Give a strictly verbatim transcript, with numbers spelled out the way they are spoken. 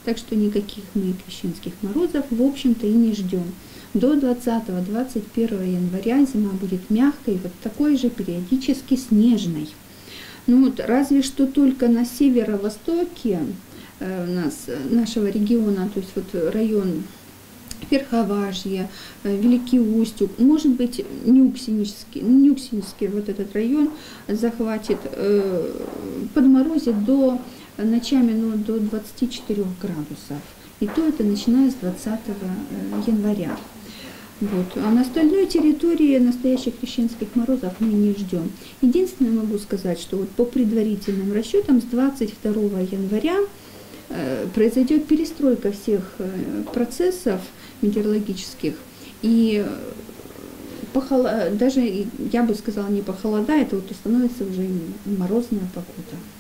так что никаких мы крещенских морозов, в общем-то, и не ждем. До двадцатого — двадцать первого января зима будет мягкой, вот такой же периодически снежной. Ну вот, разве что только на северо-востоке э, у нас, нашего региона, то есть вот район Верховажье, Великий Устюг, может быть, Нюксинский, Нюксинский вот этот район захватит, э, подморозит до, ночами ну, до двадцати четырёх градусов. И то это начиная с двадцатого января. Вот. А на остальной территории настоящих крещенских морозов мы не ждем. Единственное, могу сказать, что вот по предварительным расчетам с двадцать второго января э, произойдет перестройка всех э, процессов метеорологических, и похоло... даже, я бы сказала, не похолодает, а вот становится уже морозная погода.